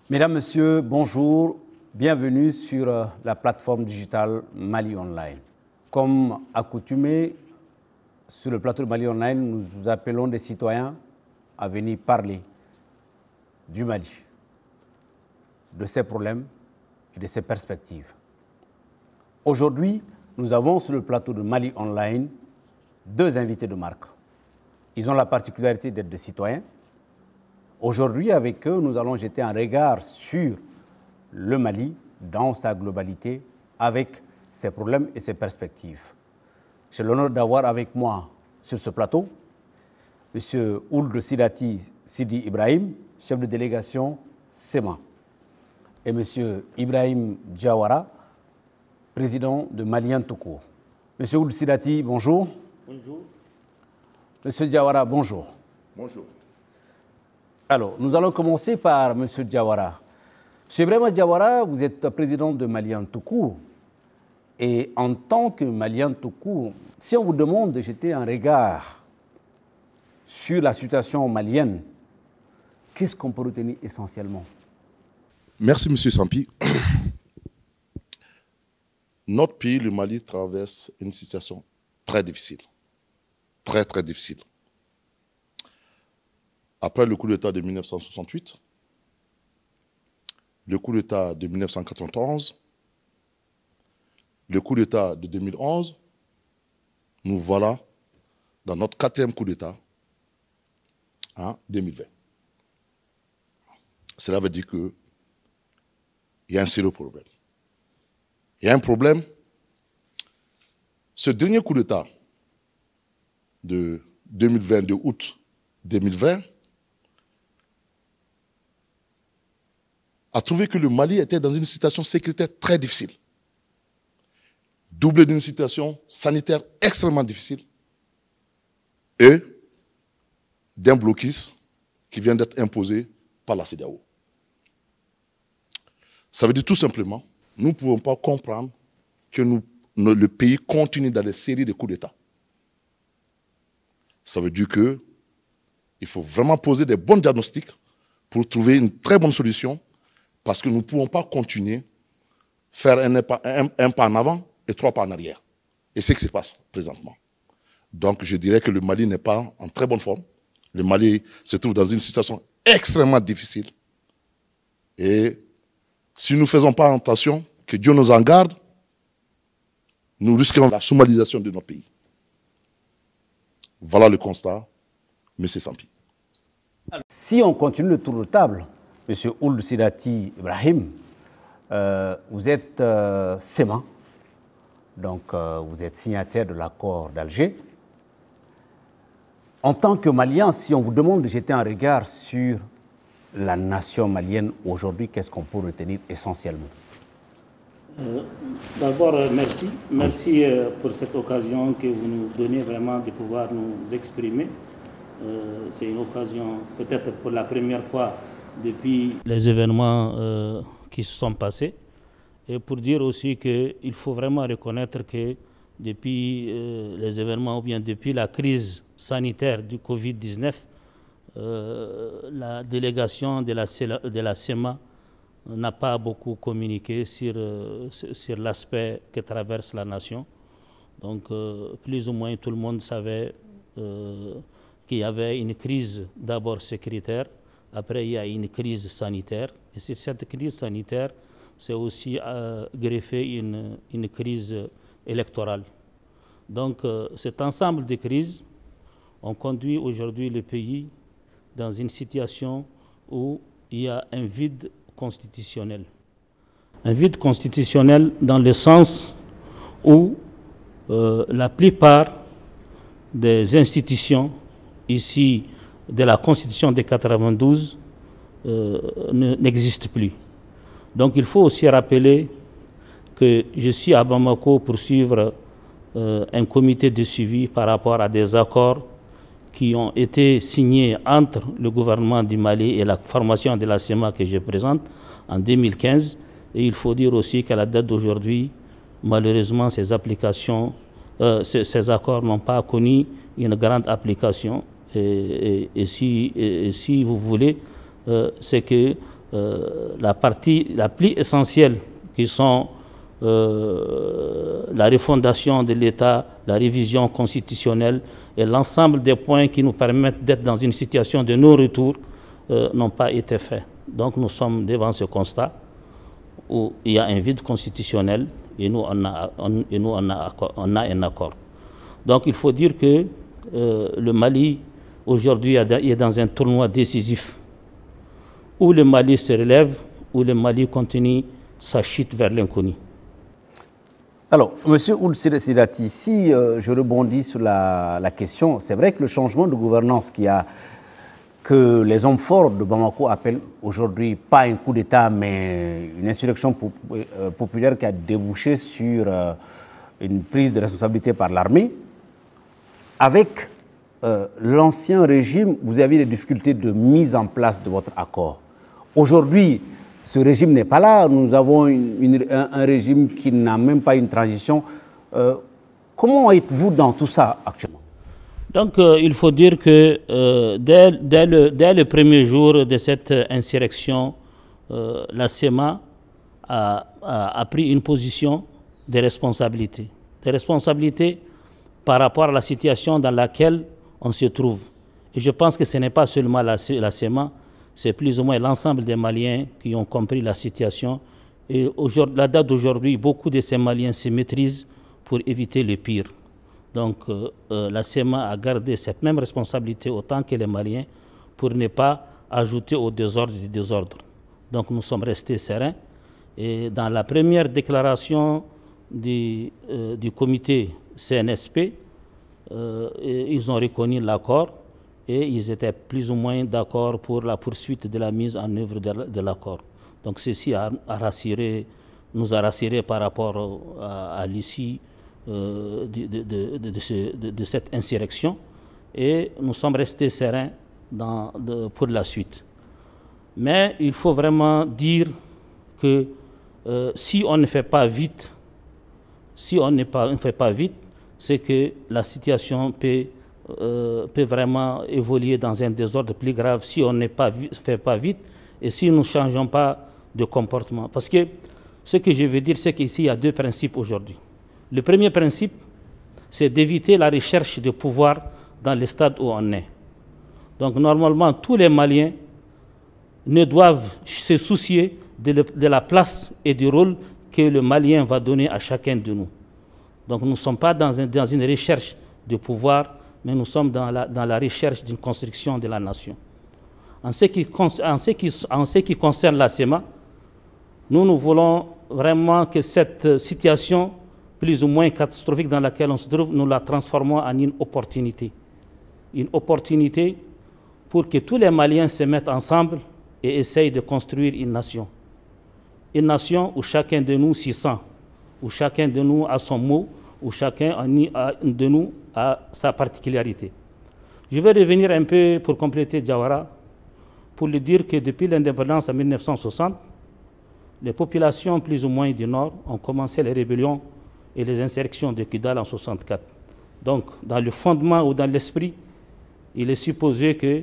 Mesdames, Messieurs, bonjour. Bienvenue sur la plateforme digitale Mali Online. Comme accoutumé, sur le plateau de Mali Online, nous appelons des citoyens à venir parler du Mali, de ses problèmes et de ses perspectives. Aujourd'hui, nous avons sur le plateau de Mali Online deux invités de marque. Ils ont la particularité d'être des citoyens. Aujourd'hui, avec eux, nous allons jeter un regard sur le Mali dans sa globalité, avec ses problèmes et ses perspectives. J'ai l'honneur d'avoir avec moi sur ce plateau M. Ould Sidati Sidi Ibrahim, chef de délégation SEMA, et M. Ibrahim Diawara, président de Maliens tout court. M. Ould Sidati, bonjour. Bonjour. M. Diawara, bonjour. Bonjour. Alors, nous allons commencer par M. Diawara. M. Ibrahim Diawara, vous êtes président de Maliens tout court. Et en tant que Malien tout court, si on vous demande de jeter un regard sur la situation malienne, qu'est-ce qu'on peut retenir essentiellement? Merci, M. Sampi. Notre pays, le Mali, traverse une situation très difficile. Très, très difficile. Après le coup d'État de 1968, le coup d'État de 1991, le coup d'État de 2011, nous voilà dans notre quatrième coup d'État en 2020. Cela veut dire qu'il y a un sérieux problème. Il y a un problème. Ce dernier coup d'État de 2020, de août 2020, a trouvé que le Mali était dans une situation sécuritaire très difficile, doublée d'une situation sanitaire extrêmement difficile et d'un blocus qui vient d'être imposé par la CEDEAO. Ça veut dire tout simplement, nous ne pouvons pas comprendre que le pays continue dans des séries de coups d'État. Ça veut dire qu'il faut vraiment poser des bons diagnostics pour trouver une très bonne solution, parce que nous ne pouvons pas continuer à faire un pas en avant et 3 pas en arrière. Et c'est ce qui se passe présentement. Donc je dirais que le Mali n'est pas en très bonne forme. Le Mali se trouve dans une situation extrêmement difficile. Et si nous ne faisons pas attention, que Dieu nous en garde, nous risquons la somalisation de notre pays. Voilà le constat, M. Sampi. Si on continue le tour de table, M. Ould Sidati Ibrahim, vous êtes SEMA, donc vous êtes signataire de l'accord d'Alger. En tant que Malien, si on vous demande de jeter un regard sur la nation malienne aujourd'hui, qu'est-ce qu'on peut retenir essentiellement? D'abord, merci. Merci pour cette occasion que vous nous donnez vraiment de pouvoir nous exprimer. C'est une occasion, peut-être pour la première fois depuis les événements qui se sont passés. Et pour dire aussi qu'il faut vraiment reconnaître que depuis les événements, ou bien depuis la crise sanitaire du Covid-19, la délégation de la SEMA n'a pas beaucoup communiqué sur l'aspect que traverse la nation. Donc, plus ou moins, tout le monde savait qu'il y avait une crise d'abord sécuritaire, après il y a une crise sanitaire. Et sur cette crise sanitaire, c'est aussi greffé une crise électorale. Donc, cet ensemble de crises ont conduit aujourd'hui le pays dans une situation où il y a un vide constitutionnel. Un vide constitutionnel dans le sens où la plupart des institutions ici de la Constitution de 92 n'existent plus. Donc il faut aussi rappeler que je suis à Bamako pour suivre un comité de suivi par rapport à des accords qui ont été signés entre le gouvernement du Mali et la formation de la SEMA que je présente en 2015. Et il faut dire aussi qu'à la date d'aujourd'hui, malheureusement, ces accords n'ont pas connu une grande application. Et si vous voulez, c'est que la partie la plus essentielle qui sont la refondation de l'État, la révision constitutionnelle et l'ensemble des points qui nous permettent d'être dans une situation de non-retour n'ont pas été faits. Donc nous sommes devant ce constat où il y a un vide constitutionnel et nous on a un accord. Donc il faut dire que le Mali aujourd'hui est dans un tournoi décisif où le Mali se relève, où le Mali continue sa chute vers l'inconnu. Alors, M. Ould Sidati, si je rebondis sur la question, c'est vrai que le changement de gouvernance que les hommes forts de Bamako appellent aujourd'hui pas un coup d'État, mais une insurrection populaire qui a débouché sur une prise de responsabilité par l'armée. Avec l'ancien régime, vous aviez des difficultés de mise en place de votre accord. Aujourd'hui, ce régime n'est pas là. Nous avons un régime qui n'a même pas une transition. Comment êtes-vous dans tout ça actuellement? Donc, il faut dire que dès le premier jour de cette insurrection, la CEMA a pris une position de responsabilité. De responsabilité par rapport à la situation dans laquelle on se trouve. Et je pense que ce n'est pas seulement la CEMA, c'est plus ou moins l'ensemble des Maliens qui ont compris la situation. Et la date d'aujourd'hui, beaucoup de ces Maliens se maîtrisent pour éviter le pire. Donc la CEMA a gardé cette même responsabilité autant que les Maliens pour ne pas ajouter au désordre du désordre. Donc nous sommes restés sereins. Et dans la première déclaration du comité CNSP, ils ont reconnu l'accord et ils étaient plus ou moins d'accord pour la poursuite de la mise en œuvre de l'accord. Donc ceci nous a rassurés par rapport à l'issue de cette insurrection et nous sommes restés sereins pour la suite. Mais il faut vraiment dire que si on ne fait pas vite, c'est que la situation peut vraiment évoluer dans un désordre plus grave si on ne fait pas vite et si nous ne changeons pas de comportement. Parce que ce que je veux dire, c'est qu'ici, il y a deux principes aujourd'hui. Le premier principe, c'est d'éviter la recherche de pouvoir dans le stade où on est. Donc normalement, tous les Maliens ne doivent se soucier de la place et du rôle que le Malien va donner à chacun de nous. Donc nous ne sommes pas dans une recherche de pouvoir, mais nous sommes dans la recherche d'une construction de la nation. En ce qui concerne la CEMA, nous voulons vraiment que cette situation plus ou moins catastrophique dans laquelle on se trouve, nous la transformons en une opportunité. Une opportunité pour que tous les Maliens se mettent ensemble et essayent de construire une nation. Une nation où chacun de nous s'y sent, où chacun de nous a son mot, où chacun de nous a sa particularité. Je vais revenir un peu pour compléter Diawara, pour lui dire que depuis l'indépendance en 1960, les populations plus ou moins du Nord ont commencé les rébellions et les insurrections de Kidal en 1964. Donc, dans le fondement ou dans l'esprit, il est supposé que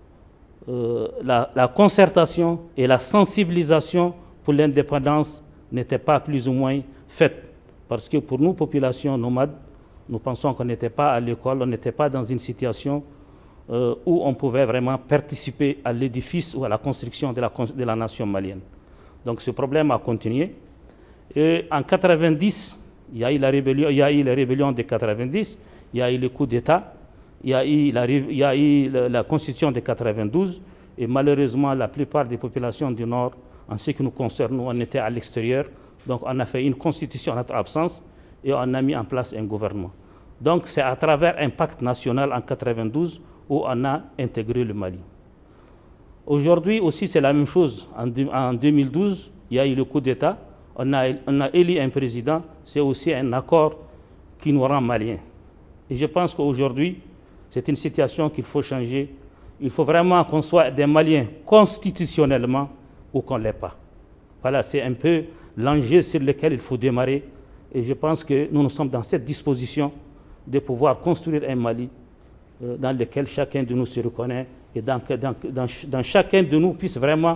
la concertation et la sensibilisation pour l'indépendance n'étaient pas plus ou moins faites. Parce que pour nous, populations nomades, nous pensons qu'on n'était pas à l'école, on n'était pas dans une situation où on pouvait vraiment participer à l'édifice ou à la construction de la nation malienne. Donc ce problème a continué. Et en 90, il y a eu les rébellions de 90, il y a eu le coup d'État, il y a eu la constitution de 92, et malheureusement, la plupart des populations du Nord, en ce qui nous concerne, nous, on était à l'extérieur, donc on a fait une constitution en notre absence, et on a mis en place un gouvernement. Donc c'est à travers un pacte national en 92 où on a intégré le Mali. Aujourd'hui aussi, c'est la même chose. En 2012, il y a eu le coup d'État. On a élu un président. C'est aussi un accord qui nous rend maliens. Et je pense qu'aujourd'hui, c'est une situation qu'il faut changer. Il faut vraiment qu'on soit des Maliens constitutionnellement ou qu'on ne l'est pas. Voilà, c'est un peu l'enjeu sur lequel il faut démarrer. Et je pense que nous sommes dans cette disposition de pouvoir construire un Mali dans lequel chacun de nous se reconnaît et dans chacun de nous puisse vraiment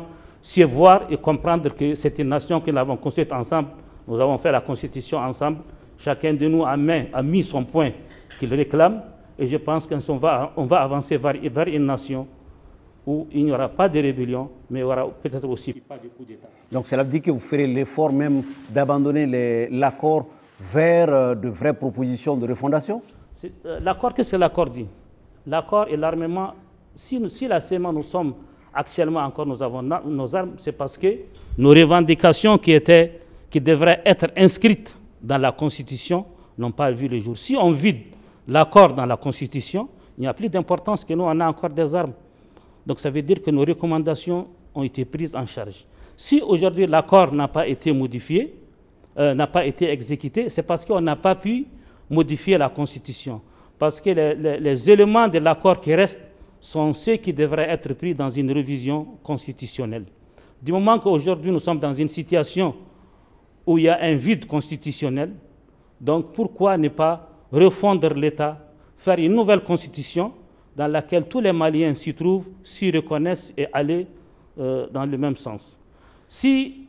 c'est voir et comprendre que c'est une nation que nous avons construite ensemble. Nous avons fait la constitution ensemble. Chacun de nous a mis son point qu'il réclame. Et je pense qu'on va avancer vers une nation où il n'y aura pas de rébellion, mais il n'y aura peut-être aussi pas de coup d'État. Donc cela veut dire que vous ferez l'effort même d'abandonner l'accord vers de vraies propositions de refondation? L'accord, qu'est-ce que l'accord dit? L'accord et l'armement, si la CEMA, nous sommes actuellement encore, nous avons nos armes, c'est parce que nos revendications qui devraient être inscrites dans la Constitution n'ont pas vu le jour. Si on vide l'accord dans la Constitution, il n'y a plus d'importance que nous, on a encore des armes. Donc ça veut dire que nos recommandations ont été prises en charge. Si aujourd'hui l'accord n'a pas été modifié, n'a pas été exécuté, c'est parce qu'on n'a pas pu modifier la Constitution. Parce que les éléments de l'accord qui restent sont ceux qui devraient être pris dans une révision constitutionnelle. Du moment qu'aujourd'hui nous sommes dans une situation où il y a un vide constitutionnel, donc pourquoi ne pas refondre l'État, faire une nouvelle constitution dans laquelle tous les Maliens s'y trouvent, s'y reconnaissent et aller dans le même sens. Si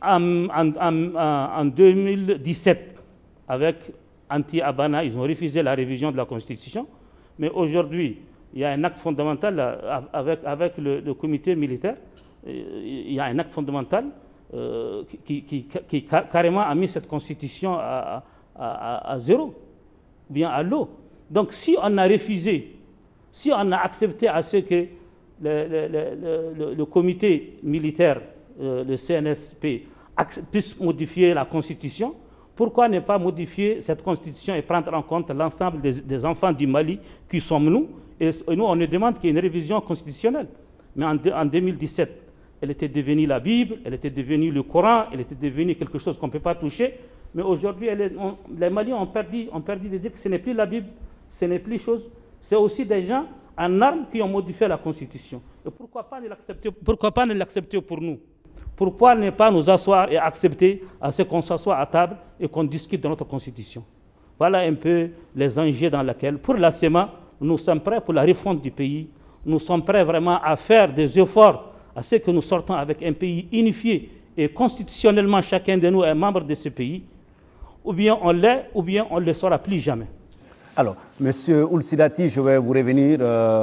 en 2017, avec Anti-Abana, ils ont refusé la révision de la Constitution, mais aujourd'hui, il y a un acte fondamental avec le comité militaire, il y a un acte fondamental qui carrément a mis cette Constitution à zéro, ou bien à l'eau. Donc si on a refusé, si on a accepté à ce que le comité militaire, le CNSP, puisse modifier la Constitution, pourquoi ne pas modifier cette Constitution et prendre en compte l'ensemble des enfants du Mali qui sommes nous? Et nous, on ne demande qu'il y ait une révision constitutionnelle. Mais en 2017, elle était devenue la Bible, elle était devenue le Coran, elle était devenue quelque chose qu'on ne peut pas toucher. Mais aujourd'hui, les Maliens ont perdu de dire que ce n'est plus la Bible, ce n'est plus chose. C'est aussi des gens en armes qui ont modifié la Constitution. Et pourquoi pas ne l'accepter pour nous? Pourquoi ne pas nous asseoir et accepter à ce qu'on s'assoie à table et qu'on discute de notre Constitution? Voilà un peu les enjeux dans lesquels, pour la CEMA, nous sommes prêts pour la refonte du pays. Nous sommes prêts vraiment à faire des efforts à ce que nous sortons avec un pays unifié et constitutionnellement chacun de nous est membre de ce pays. Ou bien on l'est, ou bien on ne le sera plus jamais. Alors, M. Ould-Sidati, je vais vous revenir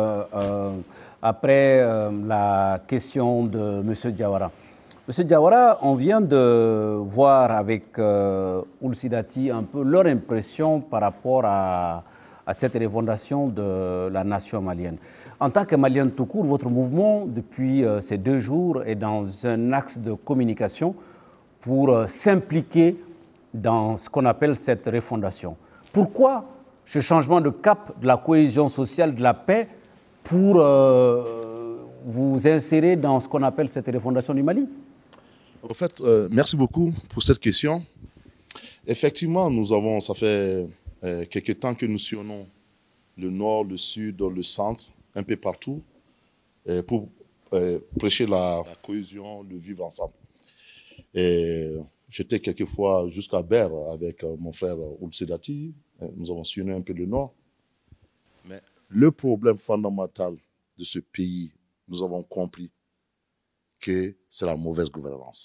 après la question de M. Diawara. M. Diawara, on vient de voir avec Ould-Sidati un peu leur impression par rapport à cette refondation de la nation malienne. En tant que Malien tout court, votre mouvement, depuis ces 2 jours, est dans un axe de communication pour s'impliquer dans ce qu'on appelle cette refondation. Pourquoi ce changement de cap de la cohésion sociale, de la paix, pour vous insérer dans ce qu'on appelle cette refondation du Mali? En fait, merci beaucoup pour cette question. Effectivement, ça fait quelques temps que nous sillonnons le nord, le sud, le centre, un peu partout, pour prêcher la cohésion, le vivre ensemble. J'étais quelquefois jusqu'à Ber avec mon frère Ould-Sidati. Nous avons sillonné un peu le nord. Mais le problème fondamental de ce pays, nous avons compris que c'est la mauvaise gouvernance.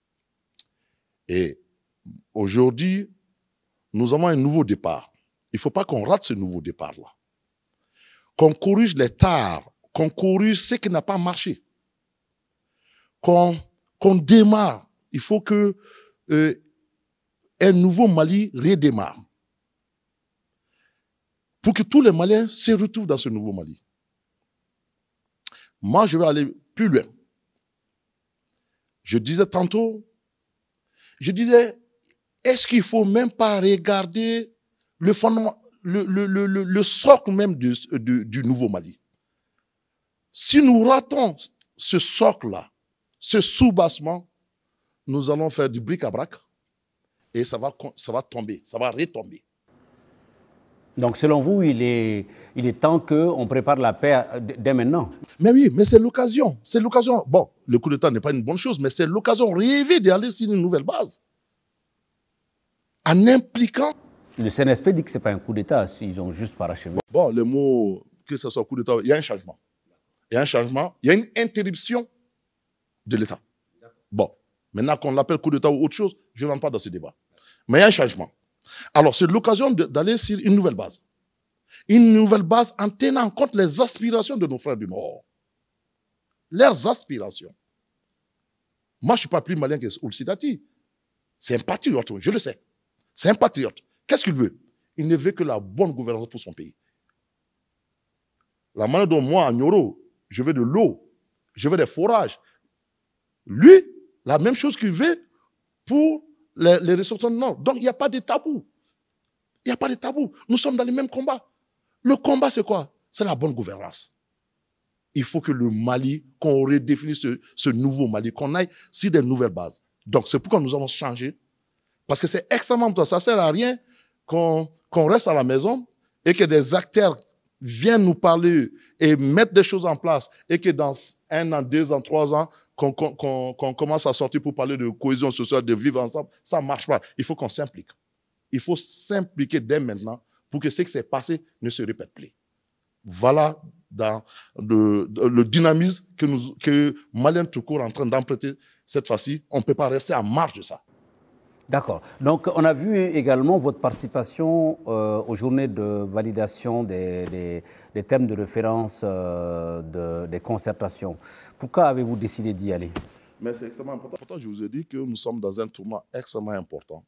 Et aujourd'hui, nous avons un nouveau départ. Il ne faut pas qu'on rate ce nouveau départ-là. Qu'on corrige les tares, qu'on corrige ce qui n'a pas marché. Qu'on démarre. Il faut que un nouveau Mali redémarre. Pour que tous les Maliens se retrouvent dans ce nouveau Mali. Moi, je vais aller plus loin. Je disais tantôt, est-ce qu'il ne faut même pas regarder le fondement, le socle même du nouveau Mali? Si nous ratons ce socle-là, ce soubassement, nous allons faire du bric-à-brac et ça va tomber, ça va retomber. Donc, selon vous, il est temps qu'on prépare la paix dès maintenant. Mais oui, mais c'est l'occasion. C'est l'occasion. Bon, le coup d'État n'est pas une bonne chose, mais c'est l'occasion rêvée d'aller sur une nouvelle base. En impliquant... Le CNSP dit que ce n'est pas un coup d'État, ils ont juste parachevé. Bon, le mot, que ce soit coup d'État, il y a un changement. Il y a un changement, il y a une interruption de l'État. Bon, maintenant qu'on l'appelle coup d'État ou autre chose, je ne rentre pas dans ce débat. Mais il y a un changement. Alors, c'est l'occasion d'aller sur une nouvelle base. Une nouvelle base en tenant compte les aspirations de nos frères du Nord. Leurs aspirations. Moi, je ne suis pas plus malin que Ould Sidati. C'est un patriote, je le sais. C'est un patriote. Qu'est-ce qu'il veut? Il ne veut que la bonne gouvernance pour son pays. La manière dont moi, à Nioro, je veux de l'eau, je veux des forages. Lui, la même chose qu'il veut pour les ressortissants du Nord. Donc, il n'y a pas de tabou. Il n'y a pas de tabou. Nous sommes dans les mêmes combats. Le combat, c'est quoi? C'est la bonne gouvernance. Il faut que le Mali, qu'on redéfinisse ce nouveau Mali, qu'on aille sur des nouvelles bases. Donc, c'est pourquoi nous avons changé. Parce que c'est extrêmement important. Ça ne sert à rien qu'on reste à la maison et que des acteurs viennent nous parler et mettre des choses en place et que dans 1 an, 2 ans, 3 ans, qu'on commence à sortir pour parler de cohésion sociale, de vivre ensemble. Ça ne marche pas. Il faut qu'on s'implique. Il faut s'impliquer dès maintenant pour que ce qui s'est passé ne se répète plus. Voilà dans le dynamisme que Malien tout court est en train d'emprunter cette fois-ci. On ne peut pas rester en marge de ça. D'accord. Donc, on a vu également votre participation aux journées de validation des thèmes de référence des concertations. Pourquoi avez-vous décidé d'y aller? Mais c'est extrêmement important. Je vous ai dit que nous sommes dans un tournoi extrêmement important.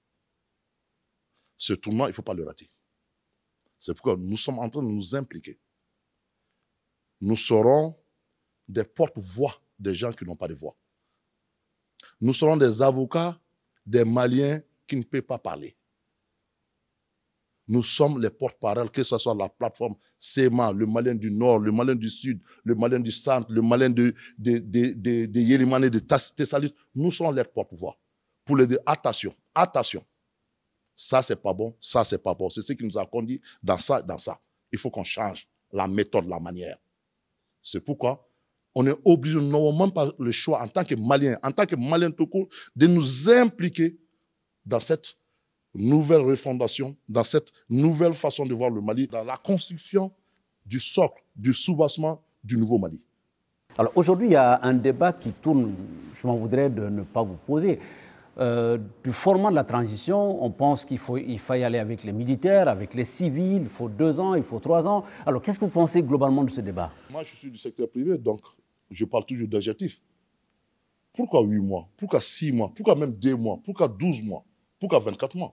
Ce tournoi, il ne faut pas le rater. C'est pourquoi nous sommes en train de nous impliquer. Nous serons des porte-voix des gens qui n'ont pas de voix. Nous serons des avocats des Maliens qui ne peuvent pas parler. Nous sommes les porte-parole, que ce soit la plateforme SEMA, le Malien du Nord, le Malien du Sud, le Malien du Centre, le Malien de Yélimane, de Tessalit. Nous serons les porte-voix pour leur dire attention, attention. Ça, c'est pas bon, ça, c'est pas bon. C'est ce qui nous a conduit dans ça, dans ça. Il faut qu'on change la méthode, la manière. C'est pourquoi on est obligé, nous n'avons même pas le choix en tant que Malien tout court, de nous impliquer dans cette nouvelle refondation, dans cette nouvelle façon de voir le Mali, dans la construction du socle, du soubassement du nouveau Mali. Alors aujourd'hui, il y a un débat qui tourne, je m'en voudrais de ne pas vous poser. Du format de la transition, on pense qu'il faut y aller avec les militaires, avec les civils, il faut 2 ans, il faut 3 ans. Alors qu'est-ce que vous pensez globalement de ce débat? Moi, je suis du secteur privé, donc je parle toujours d'adjectifs. Pourquoi 8 mois? Pourquoi 6 mois? Pourquoi même 2 mois? Pourquoi 12 mois? Pourquoi 24 mois?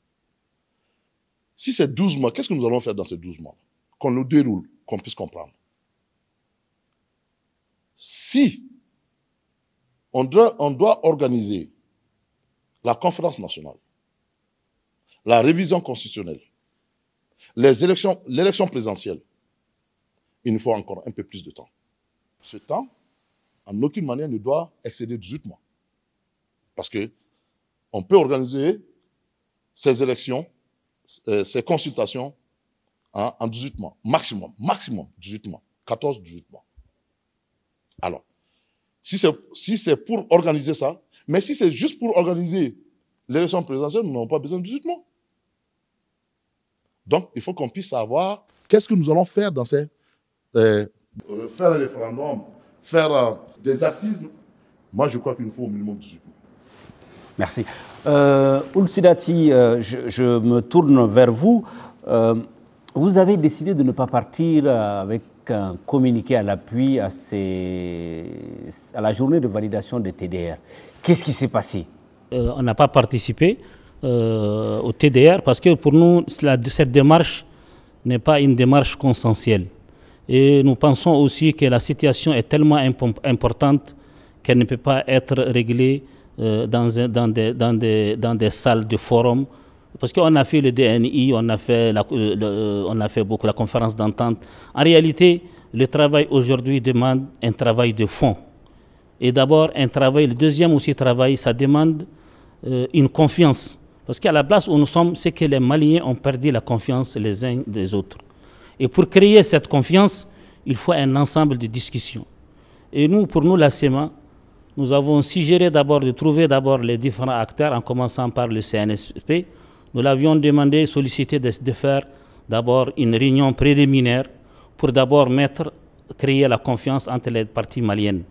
Si c'est 12 mois, qu'est-ce que nous allons faire dans ces 12 mois? Qu'on nous déroule, qu'on puisse comprendre. Si on doit organiser la conférence nationale, la révision constitutionnelle, l'élection présidentielle, il nous faut encore un peu plus de temps. Ce temps, en aucune manière, ne doit excéder 18 mois. Parce qu'on peut organiser ces élections, ces consultations en 18 mois. Maximum 18 mois. 14-18 mois. Alors, si c'est pour organiser ça, mais si c'est juste pour organiser l'élection présidentielle, nous n'avons pas besoin de 18 mois. Donc, il faut qu'on puisse savoir qu'est-ce que nous allons faire dans ces... faire un référendum, faire des assises. Moi, je crois qu'il nous faut au minimum 18 mois. Merci. Ould Sidati, je me tourne vers vous. Vous avez décidé de ne pas partir avec un communiqué à l'appui à la journée de validation des TDR. Qu'est-ce qui s'est passé? On n'a pas participé au TDR parce que pour nous, cette démarche n'est pas une démarche consensuelle. Et nous pensons aussi que la situation est tellement importante qu'elle ne peut pas être réglée dans des salles de forum. Parce qu'on a fait le DNI, on a fait beaucoup la conférence d'entente. En réalité, le travail aujourd'hui demande un travail de fond. Et d'abord, le deuxième aussi travail, ça demande une confiance. Parce qu'à la place où nous sommes, c'est que les Maliens ont perdu la confiance les uns des autres. Et pour créer cette confiance, il faut un ensemble de discussions. Et nous, pour nous, la SEMA, nous avons suggéré d'abord de trouver les différents acteurs, en commençant par le CNSP. Nous l'avions demandé, sollicité de faire d'abord une réunion préliminaire pour d'abord créer la confiance entre les parties maliennes.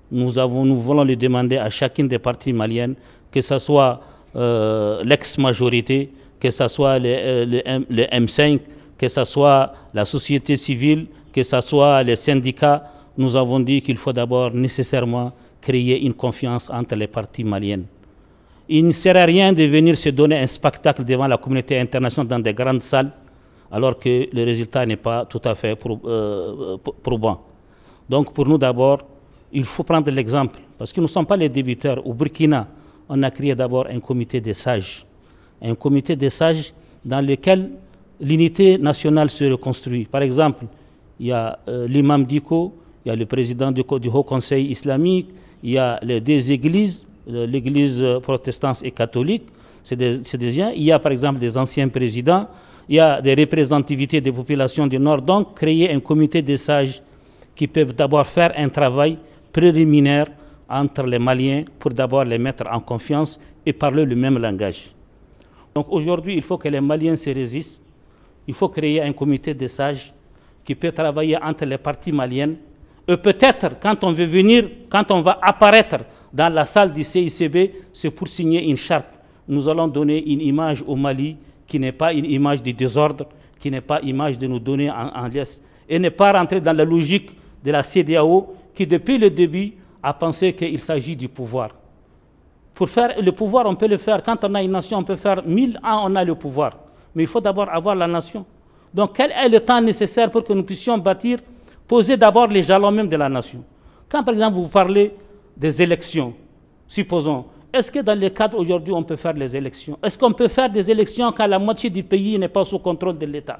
nous voulons le demander à chacune des parties maliennes, que ce soit l'ex-majorité, que ce soit le M5, que ce soit la société civile, que ce soit les syndicats. Nous avons dit qu'il faut d'abord nécessairement créer une confiance entre les parties maliennes. Il ne sert à rien de venir se donner un spectacle devant la communauté internationale dans des grandes salles, alors que le résultat n'est pas tout à fait probant. Donc pour nous d'abord, il faut prendre l'exemple, parce que nous ne sommes pas les débuteurs. Au Burkina, on a créé d'abord un comité des sages. Un comité des sages dans lequel l'unité nationale se reconstruit. Par exemple, il y a l'imam Diko, il y a le président du Haut Conseil islamique, il y a les deux églises, l'église protestante et catholique, c'est des gens. Il y a par exemple des anciens présidents, il y a des représentativités des populations du Nord. Donc, créer un comité des sages qui peuvent d'abord faire un travail préliminaire entre les Maliens pour d'abord les mettre en confiance et parler le même langage. Donc aujourd'hui, il faut que les Maliens se résistent. Il faut créer un comité des sages qui peut travailler entre les parties maliennes. Et peut-être, quand on veut venir, quand on va apparaître dans la salle du CICB, c'est pour signer une charte. Nous allons donner une image au Mali qui n'est pas une image du désordre, qui n'est pas une image de nous donner en laisse. Et ne pas rentrer dans la logique de la CEDEAO qui, depuis le début, a pensé qu'il s'agit du pouvoir. Pour faire le pouvoir, on peut le faire. Quand on a une nation, on peut faire 1000 ans, on a le pouvoir. Mais il faut d'abord avoir la nation. Donc, quel est le temps nécessaire pour que nous puissions bâtir, poser d'abord les jalons même de la nation? Quand, par exemple, vous parlez des élections, supposons, est-ce que dans le cadre aujourd'hui, on peut faire les élections? Est-ce qu'on peut faire des élections quand la moitié du pays n'est pas sous contrôle de l'État?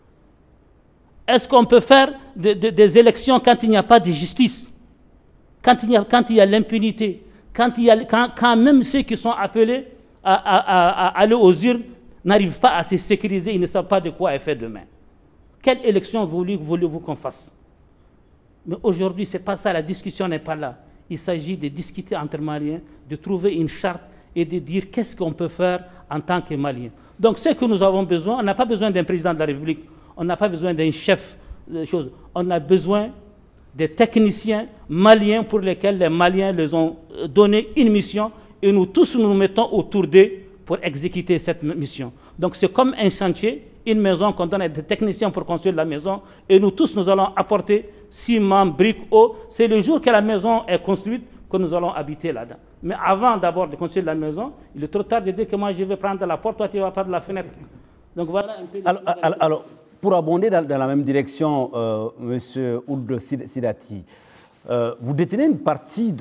Est-ce qu'on peut faire des élections quand il n'y a pas de justice? Quand il y a l'impunité? Quand même ceux qui sont appelés à aller aux urnes n'arrivent pas à se sécuriser, ils ne savent pas de quoi est fait demain. Quelle élection voulez-vous qu'on fasse? Mais aujourd'hui, ce n'est pas ça, la discussion n'est pas là. Il s'agit de discuter entre Maliens, de trouver une charte et de dire qu'est-ce qu'on peut faire en tant que Maliens. Donc ce que nous avons besoin, on n'a pas besoin d'un président de la République, on n'a pas besoin d'un chef de choses, on a besoin des techniciens maliens pour lesquels les Maliens les ont donné une mission et nous tous nous mettons autour d'eux pour exécuter cette mission. Donc c'est comme un chantier, une maison qu'on donne à des techniciens pour construire la maison et nous tous nous allons apporter ciment, briques, eau. C'est le jour que la maison est construite que nous allons habiter là-dedans. Mais avant d'abord de construire la maison, il est trop tard de dire que moi je vais prendre la porte, toi tu vas prendre la fenêtre. Donc voilà un peu... Alors pour abonder dans la même direction, M. Ould Sidati, vous détenez une partie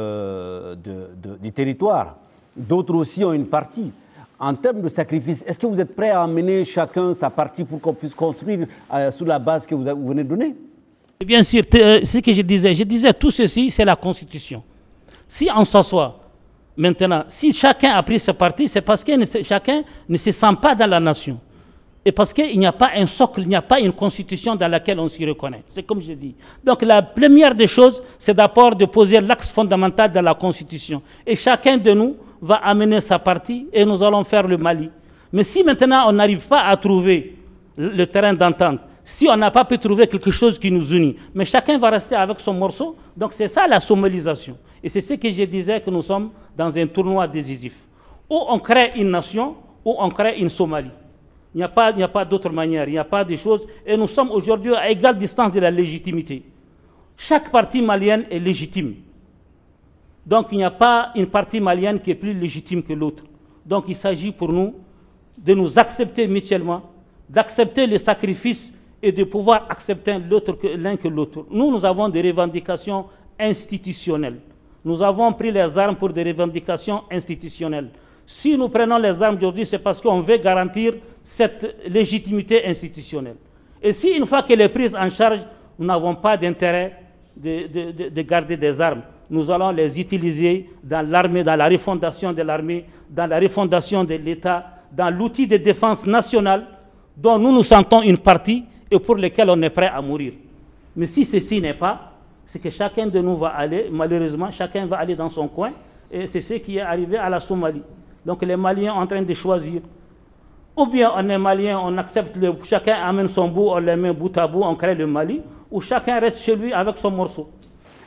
du territoire, d'autres aussi ont une partie. En termes de sacrifice, est-ce que vous êtes prêt à amener chacun sa partie pour qu'on puisse construire sous la base que vous venez de donner? Bien sûr, ce que je disais tout ceci, c'est la Constitution. Si on s'assoit maintenant, si chacun a pris sa partie, c'est parce que chacun ne se sent pas dans la nation. Et parce qu'il n'y a pas un socle, il n'y a pas une constitution dans laquelle on s'y reconnaît. C'est comme je dis. Donc la première des choses, c'est d'abord de poser l'axe fondamental de la constitution. Et chacun de nous va amener sa partie et nous allons faire le Mali. Mais si maintenant on n'arrive pas à trouver le terrain d'entente, si on n'a pas pu trouver quelque chose qui nous unit, mais chacun va rester avec son morceau, donc c'est ça la somalisation. Et c'est ce que je disais que nous sommes dans un tournoi décisif. Ou on crée une nation, ou on crée une Somalie. Il n'y a pas d'autre manière, il n'y a pas de choses. Et nous sommes aujourd'hui à égale distance de la légitimité. Chaque partie malienne est légitime. Donc il n'y a pas une partie malienne qui est plus légitime que l'autre. Donc il s'agit pour nous de nous accepter mutuellement, d'accepter les sacrifices et de pouvoir accepter l'un que l'autre. Nous avons des revendications institutionnelles. Nous avons pris les armes pour des revendications institutionnelles. Si nous prenons les armes aujourd'hui, c'est parce qu'on veut garantir cette légitimité institutionnelle. Et si une fois qu'elle est prise en charge, nous n'avons pas d'intérêt de garder des armes, nous allons les utiliser dans l'armée, dans la refondation de l'armée, dans la refondation de l'État, dans l'outil de défense nationale dont nous nous sentons une partie et pour lequel on est prêt à mourir. Mais si ceci n'est pas, c'est que chacun de nous va aller, malheureusement, chacun va aller dans son coin, et c'est ce qui est arrivé à la Somalie. Donc les Maliens sont en train de choisir. Ou bien on est Malien, on accepte, chacun amène son bout, on les met bout à bout, on crée le Mali, ou chacun reste chez lui avec son morceau.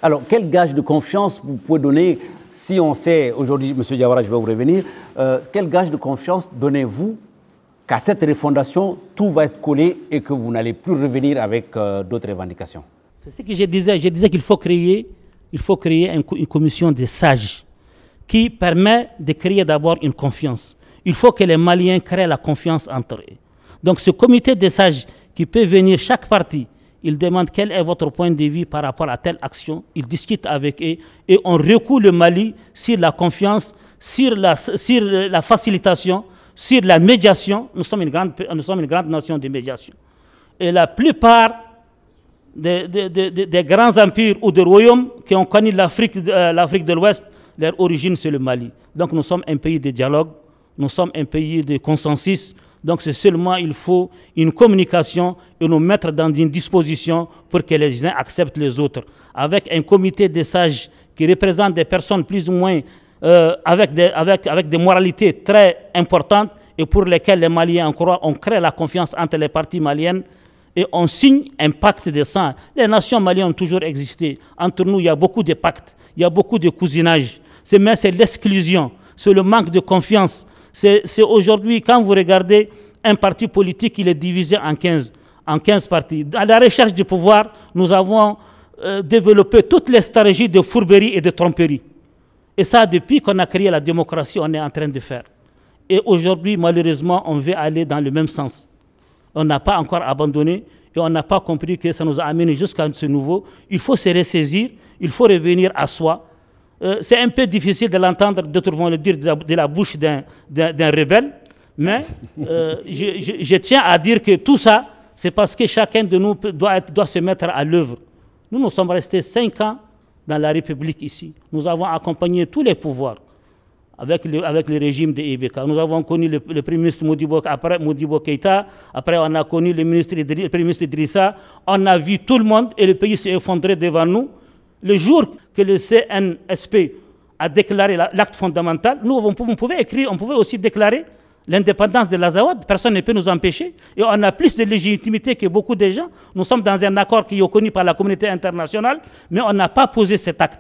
Alors, quel gage de confiance vous pouvez donner, si on sait, aujourd'hui, M. Diawara, je vais vous revenir, quel gage de confiance donnez-vous qu'à cette refondation, tout va être collé et que vous n'allez plus revenir avec d'autres revendications? C'est ce que je disais. Je disais qu'il faut créer une commission de sages qui permet de créer d'abord une confiance. Il faut que les Maliens créent la confiance entre eux. Donc ce comité de sages qui peut venir chaque parti, il demande quel est votre point de vue par rapport à telle action, il discute avec eux et on recoule le Mali sur la confiance, sur la facilitation, sur la médiation. Nous sommes une grande nation de médiation. Et la plupart des grands empires ou des royaumes qui ont connu l'Afrique de l'Ouest, leur origine c'est le Mali. Donc nous sommes un pays de dialogue, nous sommes un pays de consensus. Donc c'est seulement il faut une communication et nous mettre dans une disposition pour que les uns acceptent les autres. Avec un comité de sages qui représente des personnes plus ou moins avec des moralités très importantes et pour lesquelles les Maliens en croient, on crée la confiance entre les parties maliennes et on signe un pacte de sang. Les nations maliennes ont toujours existé. Entre nous, il y a beaucoup de pactes, il y a beaucoup de cousinage. Mais c'est l'exclusion, c'est le manque de confiance. C'est aujourd'hui, quand vous regardez un parti politique, il est divisé en 15 partis. À la recherche du pouvoir, nous avons développé toutes les stratégies de fourberie et de tromperie. Et ça, depuis qu'on a créé la démocratie, on est en train de faire. Et aujourd'hui, malheureusement, on veut aller dans le même sens. On n'a pas encore abandonné et on n'a pas compris que ça nous a amené jusqu'à ce nouveau. Il faut se ressaisir, il faut revenir à soi. C'est un peu difficile de l'entendre, d'autres vont le dire de la bouche d'un rebelle, mais je tiens à dire que tout ça, c'est parce que chacun de nous doit se mettre à l'œuvre. Nous sommes restés 5 ans dans la République ici. Nous avons accompagné tous les pouvoirs avec le régime de Ibeka. Nous avons connu le Premier ministre Modibo Keïta, après on a connu le Premier ministre Idrissa, on a vu tout le monde et le pays s'est effondré devant nous. Le jour que le CNSP a déclaré l'acte fondamental, nous, on pouvait écrire, on pouvait aussi déclarer l'indépendance de l'Azawad. Personne ne peut nous empêcher. Et on a plus de légitimité que beaucoup de gens. Nous sommes dans un accord qui est reconnu par la communauté internationale, mais on n'a pas posé cet acte.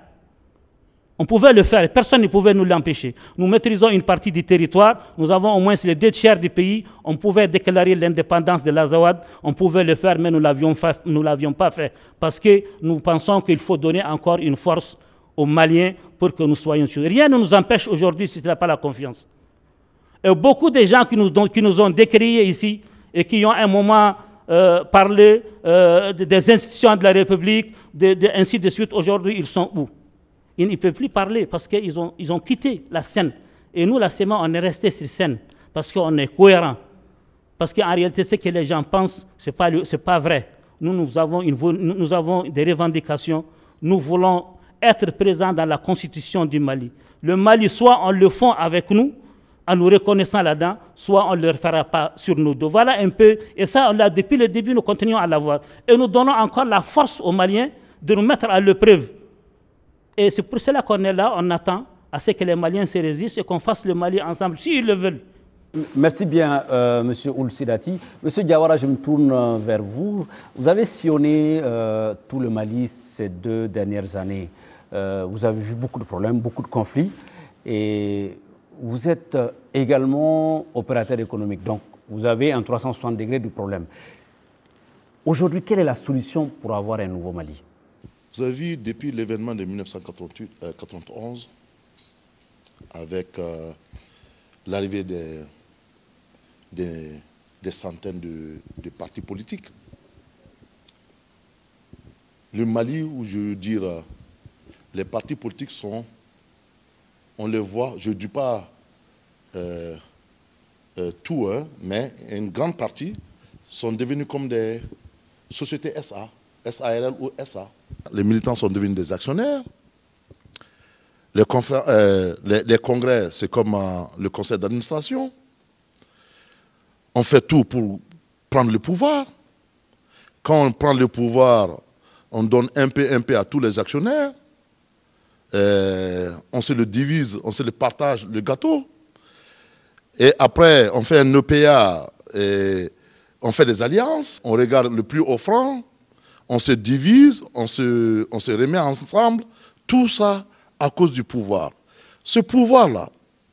On pouvait le faire, personne ne pouvait nous l'empêcher. Nous maîtrisons une partie du territoire, nous avons au moins les 2 tiers du pays, on pouvait déclarer l'indépendance de l'Azawad, on pouvait le faire, mais nous ne l'avions pas fait. Parce que nous pensons qu'il faut donner encore une force aux Maliens pour que nous soyons sûrs. Rien ne nous empêche aujourd'hui si ce n'est pas la confiance. Et beaucoup de gens qui nous ont décriés ici et qui ont à un moment parlé des institutions de la République, ainsi de suite, aujourd'hui ils sont où? Ils ne peuvent plus parler parce qu'ils ont quitté la scène. Et nous, la SEMA, on est resté sur scène parce qu'on est cohérent. Parce qu'en réalité, ce que les gens pensent, ce n'est pas vrai. Nous avons des revendications. Nous voulons être présents dans la constitution du Mali. Le Mali, soit on le fait avec nous, en nous reconnaissant là-dedans, soit on ne le fera pas sur nos dos. Voilà un peu. Et ça, depuis le début, nous continuons à l'avoir. Et nous donnons encore la force aux Maliens de nous mettre à l'épreuve. Et c'est pour cela qu'on est là, on attend à ce que les Maliens se résistent et qu'on fasse le Mali ensemble, s'ils le veulent. Merci bien, M. Ould Sidati. M. Diawara, je me tourne vers vous. Vous avez sillonné tout le Mali ces 2 dernières années. Vous avez vu beaucoup de problèmes, beaucoup de conflits. Et vous êtes également opérateur économique. Donc, vous avez un 360 degrés du problème. Aujourd'hui, quelle est la solution pour avoir un nouveau Mali? Vous avez vu, depuis l'événement de 1991, avec l'arrivée des centaines de partis politiques, le Mali, où je veux dire, les partis politiques sont, on les voit, je ne dis pas tout, hein, mais une grande partie sont devenus comme des sociétés SA, SARL ou SA. Les militants sont devenus des actionnaires. Les congrès, c'est comme le conseil d'administration. On fait tout pour prendre le pouvoir. Quand on prend le pouvoir, on donne un peu à tous les actionnaires. On se le divise, on se le partage, le gâteau. Et après, on fait un EPA, et on fait des alliances. On regarde le plus offrant. on se divise, on se remet ensemble, tout ça à cause du pouvoir. Ce pouvoir-là,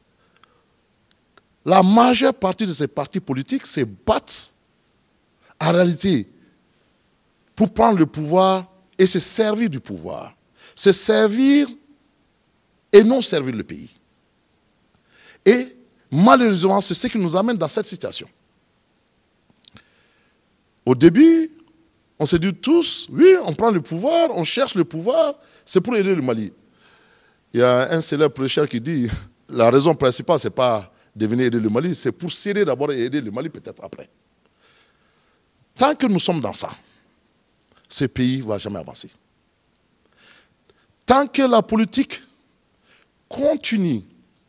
la majeure partie de ces partis politiques se battent en réalité pour prendre le pouvoir et se servir du pouvoir. Se servir et non servir le pays. Et malheureusement, c'est ce qui nous amène dans cette situation. Au début, on s'est dit tous, oui, on prend le pouvoir, on cherche le pouvoir, c'est pour aider le Mali. Il y a un célèbre prêcheur qui dit, la raison principale, ce n'est pas de venir aider le Mali, c'est pour s'aider d'abord et aider le Mali peut-être après. Tant que nous sommes dans ça, ce pays ne va jamais avancer. Tant que la politique continue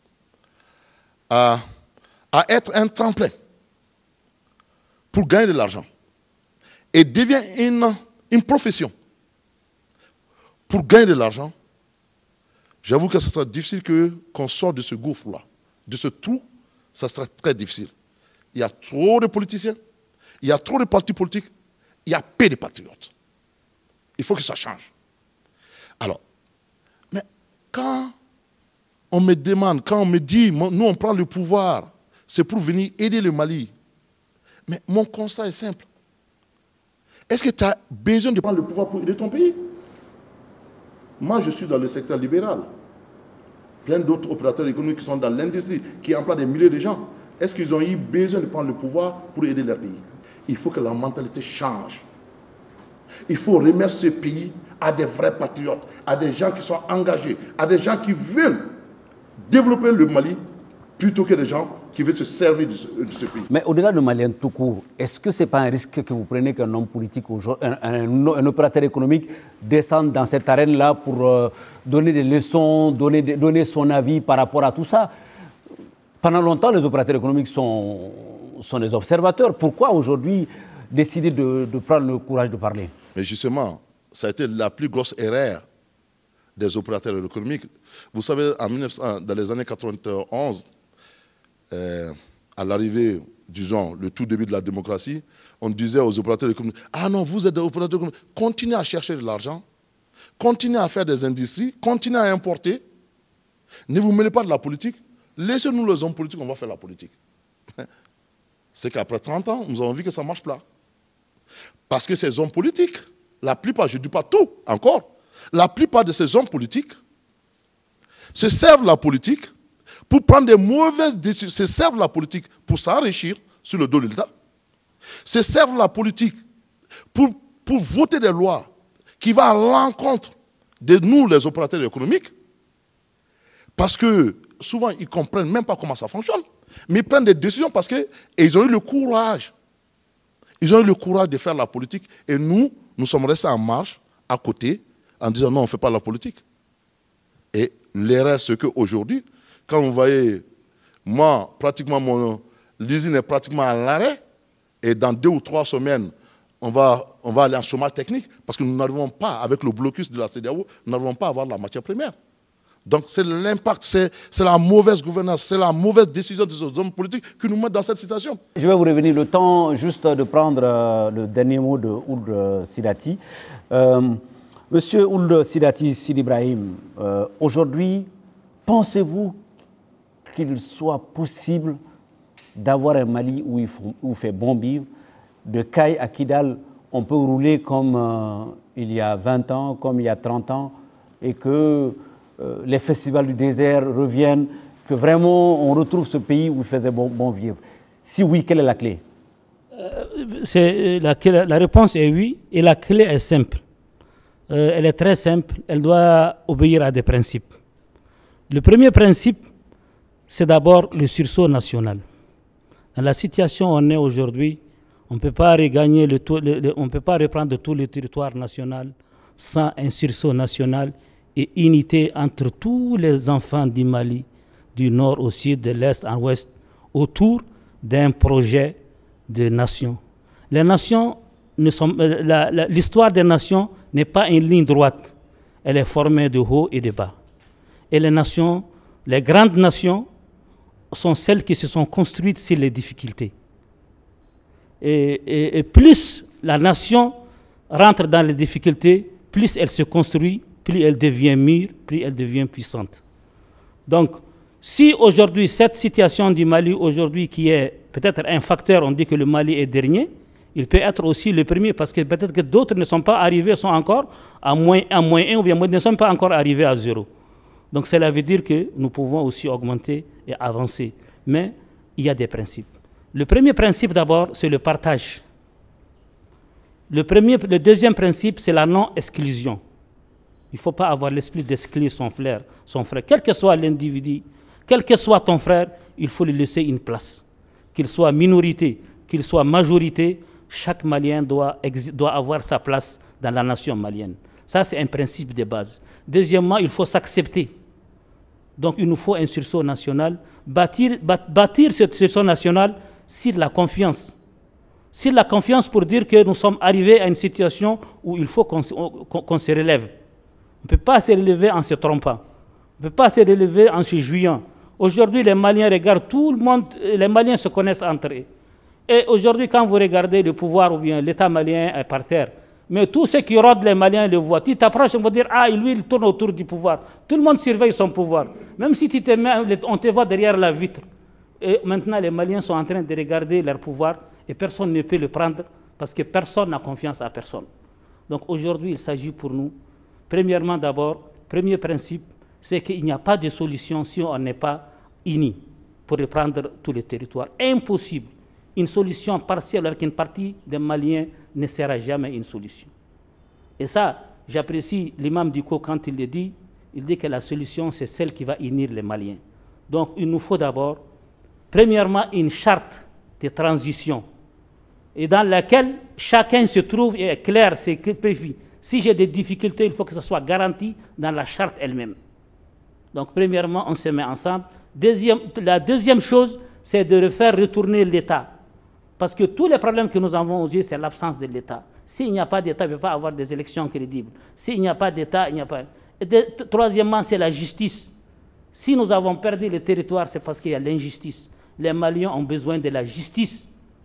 à être un tremplin pour gagner de l'argent et devient une profession pour gagner de l'argent, j'avoue que ce sera difficile qu'on sorte de ce gouffre-là, de ce trou, ça sera très difficile. Il y a trop de politiciens, il y a trop de partis politiques, il y a peu de patriotes. Il faut que ça change. Alors, mais quand on me demande, quand on me dit, nous on prend le pouvoir, c'est pour venir aider le Mali. Mais mon constat est simple. Est-ce que tu as besoin de prendre le pouvoir pour aider ton pays? Moi, je suis dans le secteur libéral. Plein d'autres opérateurs économiques qui sont dans l'industrie, qui emploient des milliers de gens. Est-ce qu'ils ont eu besoin de prendre le pouvoir pour aider leur pays? Il faut que la mentalité change. Il faut remettre ce pays à des vrais patriotes, à des gens qui sont engagés, à des gens qui veulent développer le Mali plutôt que des gens qui veulent se servir de ce pays. Mais au-delà de Malien tout court, est-ce que ce n'est pas un risque que vous prenez qu'un homme politique, un opérateur économique descende dans cette arène-là pour donner des leçons, donner son avis par rapport à tout ça? Pendant longtemps, les opérateurs économiques sont des observateurs. Pourquoi aujourd'hui décider de prendre le courage de parler? Mais justement, ça a été la plus grosse erreur des opérateurs économiques. Vous savez, dans les années 91, à l'arrivée, disons, le tout début de la démocratie, on disait aux opérateurs économiques, ah non, vous êtes des opérateurs économiques, continuez à chercher de l'argent, continuez à faire des industries, continuez à importer, ne vous mêlez pas de la politique, laissez-nous les hommes politiques, on va faire la politique. C'est qu'après 30 ans, nous avons vu que ça ne marche pas. Parce que ces hommes politiques, la plupart, je ne dis pas tout encore, la plupart de ces hommes politiques se servent la politique pour prendre des mauvaises décisions, se servent la politique pour s'enrichir sur le dos de l'État, se servent la politique pour voter des lois qui vont à l'encontre de nous, les opérateurs économiques, parce que souvent, ils ne comprennent même pas comment ça fonctionne, mais ils prennent des décisions parce qu'ils ont eu le courage. Ils ont eu le courage de faire la politique et nous sommes restés en marche, à côté, en disant non, on ne fait pas la politique. Et l'erreur, c'est qu'aujourd'hui, quand vous voyez, moi, pratiquement, l'usine est pratiquement à l'arrêt, et dans 2 ou 3 semaines, on va aller en chômage technique, parce que nous n'arrivons pas, avec le blocus de la CEDEAO, nous n'arrivons pas à avoir la matière première. Donc c'est l'impact, c'est la mauvaise gouvernance, c'est la mauvaise décision de ces hommes politiques qui nous mettent dans cette situation. Je vais vous revenir le temps juste de prendre le dernier mot de Ould Sidati. Monsieur Ould Sidati Sidi Ibrahim, aujourd'hui, pensez-vous qu'il soit possible d'avoir un Mali où il fait bon vivre? De Kay à Kidal, on peut rouler comme il y a 20 ans, comme il y a 30 ans, et que les festivals du désert reviennent, que vraiment on retrouve ce pays où il faisait bon vivre. Si oui, quelle est la clé? La réponse est oui, et la clé est simple. Elle est très simple, elle doit obéir à des principes. Le premier principe, c'est d'abord le sursaut national. Dans la situation où on est aujourd'hui, on ne peut pas regagner on ne peut pas reprendre tout le territoire national sans un sursaut national et unité entre tous les enfants du Mali, du nord au sud, de l'est à l'ouest, autour d'un projet de nation. Les nations l'histoire des nations n'est pas une ligne droite, elle est formée de haut et de bas. Et les nations, les grandes nations, sont celles qui se sont construites sur les difficultés. Et plus la nation rentre dans les difficultés, plus elle se construit, plus elle devient mûre, plus elle devient puissante. Donc, si aujourd'hui, cette situation du Mali, aujourd'hui, qui est peut-être un facteur, on dit que le Mali est dernier, il peut être aussi le premier, parce que peut-être que d'autres ne sont pas arrivés, sont encore à moins 1 ou bien ne sont pas encore arrivés à 0. Donc cela veut dire que nous pouvons aussi augmenter et avancer. Mais il y a des principes. Le premier principe d'abord, c'est le partage. Le deuxième principe, c'est la non-exclusion. Il ne faut pas avoir l'esprit d'exclure son frère. Quel que soit l'individu, quel que soit ton frère, il faut lui laisser une place. Qu'il soit minorité, qu'il soit majorité, chaque Malien doit avoir sa place dans la nation malienne. Ça, c'est un principe de base. Deuxièmement, il faut s'accepter. Donc, il nous faut un sursaut national, bâtir ce sursaut national sur la confiance. Sur la confiance pour dire que nous sommes arrivés à une situation où il faut qu'on se relève. On ne peut pas se relever en se trompant. On ne peut pas se relever en se jouant. Aujourd'hui, les Maliens regardent tout le monde, les Maliens se connaissent entre eux. Et aujourd'hui, quand vous regardez le pouvoir ou bien l'État malien est par terre, mais tous ceux qui rôdent les Maliens le voient. Tu t'approches, on va dire, ah, lui, il tourne autour du pouvoir. Tout le monde surveille son pouvoir. Même si tu te mets, on te voit derrière la vitre. Et maintenant, les Maliens sont en train de regarder leur pouvoir et personne ne peut le prendre parce que personne n'a confiance à personne. Donc aujourd'hui, il s'agit pour nous, premièrement d'abord, premier principe, c'est qu'il n'y a pas de solution si on n'est pas unis pour reprendre tous les territoires. Impossible. Une solution partielle avec une partie des Maliens ne sera jamais une solution. Et ça, j'apprécie l'imam Diko quand il le dit, il dit que la solution, c'est celle qui va unir les Maliens. Donc, il nous faut d'abord, premièrement, une charte de transition, et dans laquelle chacun se trouve et est clair, c'est que si j'ai des difficultés, il faut que ce soit garanti dans la charte elle-même. Donc, premièrement, on se met ensemble. La deuxième chose, c'est de refaire retourner l'État. Parce que tous les problèmes que nous avons aux yeux, c'est l'absence de l'État. S'il n'y a pas d'État, il ne peut pas avoir des élections crédibles. S'il n'y a pas d'État, il n'y a pas... Troisièmement, c'est la justice. Si nous avons perdu le territoire, c'est parce qu'il y a l'injustice. Les Maliens ont besoin de la justice.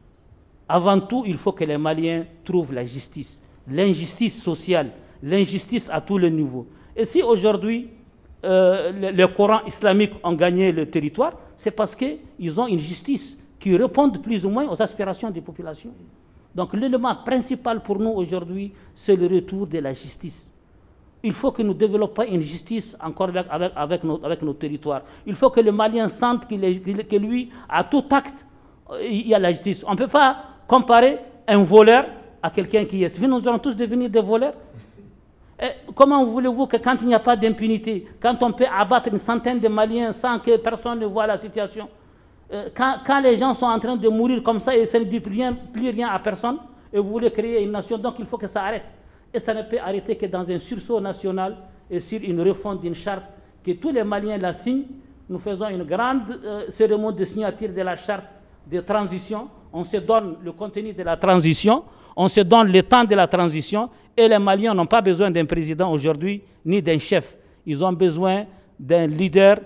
Avant tout, il faut que les Maliens trouvent la justice. L'injustice sociale, l'injustice à tous les niveaux. Et si aujourd'hui, le Coran islamique ont gagné le territoire, c'est parce qu'ils ont une justice qui répond plus ou moins aux aspirations des populations. Donc l'élément principal pour nous aujourd'hui, c'est le retour de la justice. Il faut que nous développions une justice encore avec nos territoires. Il faut que le Malien sente que lui, à tout acte, il y a la justice. On ne peut pas comparer un voleur à quelqu'un qui est... Nous allons tous devenir des voleurs. Et comment voulez-vous que quand il n'y a pas d'impunité, quand on peut abattre une centaine de Maliens sans que personne ne voit la situation, quand les gens sont en train de mourir comme ça et ça ne dit plus rien à personne, et vous voulez créer une nation, donc il faut que ça arrête. Et ça ne peut arrêter que dans un sursaut national et sur une refonte d'une charte, que tous les Maliens la signent. Nous faisons une grande cérémonie de signature de la charte de transition. On se donne le contenu de la transition, on se donne le temps de la transition, et les Maliens n'ont pas besoin d'un président aujourd'hui, ni d'un chef. Ils ont besoin d'un leader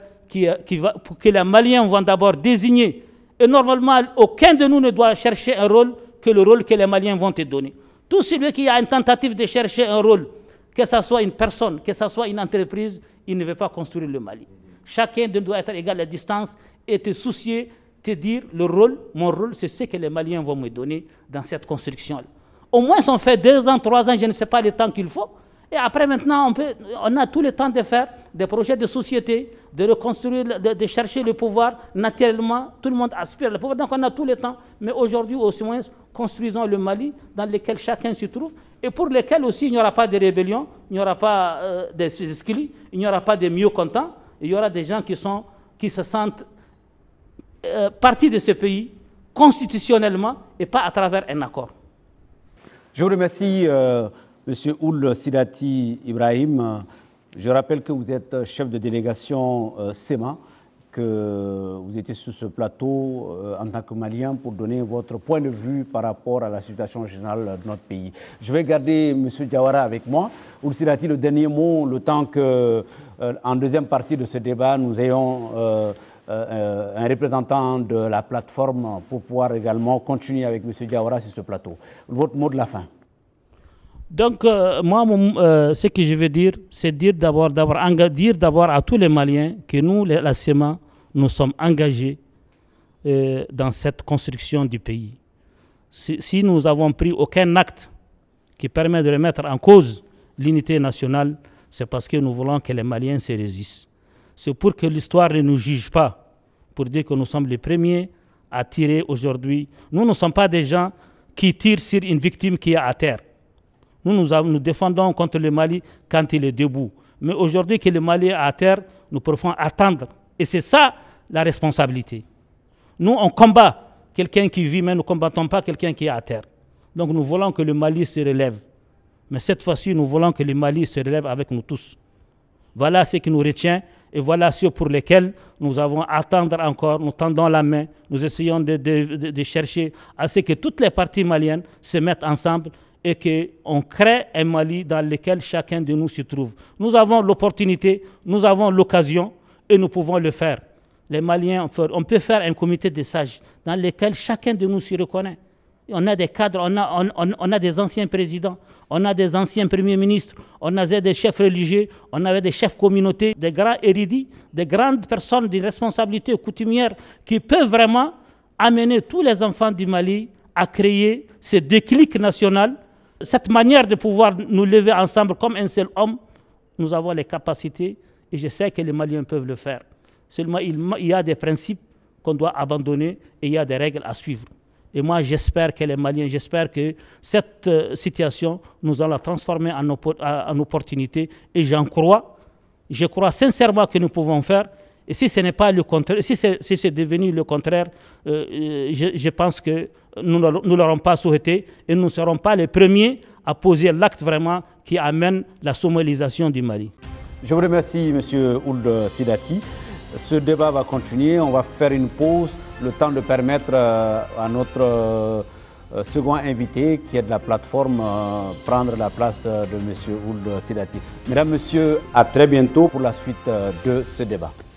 que les Maliens vont d'abord désigner. Et normalement, aucun de nous ne doit chercher un rôle que le rôle que les Maliens vont te donner. Tout celui qui a une tentative de chercher un rôle, que ce soit une personne, que ce soit une entreprise, il ne veut pas construire le Mali. Chacun doit être égal à distance et te soucier, te dire le rôle, mon rôle, c'est ce que les Maliens vont me donner dans cette construction-là. Au moins, on fait 2 ans, 3 ans, je ne sais pas le temps qu'il faut. Et après, maintenant, on a tout le temps de faire des projets de société, de reconstruire, de chercher le pouvoir. Naturellement, tout le monde aspire le pouvoir, donc on a tout le temps. Mais aujourd'hui, au moins, construisons le Mali dans lequel chacun se trouve et pour lequel aussi il n'y aura pas de rébellion, il n'y aura pas des exclus, il n'y aura pas de mieux contents. Il y aura des gens qui se sentent partie de ce pays constitutionnellement et pas à travers un accord. Je vous remercie, M. Ould Sidati Ibrahim. Je rappelle que vous êtes chef de délégation SEMA, que vous étiez sur ce plateau en tant que Malien pour donner votre point de vue par rapport à la situation générale de notre pays. Je vais garder M. Diawara avec moi. Ould Sidati, le dernier mot, le temps qu'en deuxième partie de ce débat, nous ayons un représentant de la plateforme pour pouvoir également continuer avec M. Diawara sur ce plateau. Votre mot de la fin. Donc, moi, ce que je veux dire, c'est dire d'abord à tous les Maliens que nous, la CEMA, nous sommes engagés dans cette construction du pays. Si nous n'avons pris aucun acte qui permet de remettre en cause l'unité nationale, c'est parce que nous voulons que les Maliens se résistent. C'est pour que l'histoire ne nous juge pas, pour dire que nous sommes les premiers à tirer aujourd'hui. Nous ne sommes pas des gens qui tirent sur une victime qui est à terre. Nous défendons contre le Mali quand il est debout. Mais aujourd'hui que le Mali est à terre, nous pouvons attendre. Et c'est ça la responsabilité. Nous, on combat quelqu'un qui vit, mais nous ne combattons pas quelqu'un qui est à terre. Donc nous voulons que le Mali se relève. Mais cette fois-ci, nous voulons que le Mali se relève avec nous tous. Voilà ce qui nous retient et voilà ceux pour lesquels nous avons à attendre encore. Nous tendons la main, nous essayons de chercher à ce que toutes les parties maliennes se mettent ensemble et qu'on crée un Mali dans lequel chacun de nous se trouve. Nous avons l'opportunité, nous avons l'occasion et nous pouvons le faire. Les Maliens, on peut faire un comité de sages dans lequel chacun de nous se reconnaît. On a des cadres, on a des anciens présidents, on a des anciens premiers ministres, on a des chefs religieux, on avait des chefs communautés, des grands érudits, des grandes personnes de responsabilité coutumière qui peuvent vraiment amener tous les enfants du Mali à créer ce déclic national, cette manière de pouvoir nous lever ensemble comme un seul homme. Nous avons les capacités et je sais que les Maliens peuvent le faire. Seulement, il y a des principes qu'on doit abandonner et il y a des règles à suivre. Et moi, j'espère que les Maliens, j'espère que cette situation, nous allons la transformer en opportunité. Et je crois sincèrement que nous pouvons faire. Et si ce n'est pas le contraire, si c'est devenu le contraire, je pense que nous ne l'aurons pas souhaité et nous ne serons pas les premiers à poser l'acte vraiment qui amène la somalisation du Mali. Je vous remercie, M. Ould Sidati. Ce débat va continuer. On va faire une pause, le temps de permettre à notre second invité, qui est de la plateforme, prendre la place de M. Ould Sidati. Mesdames, Messieurs, à très bientôt pour la suite de ce débat.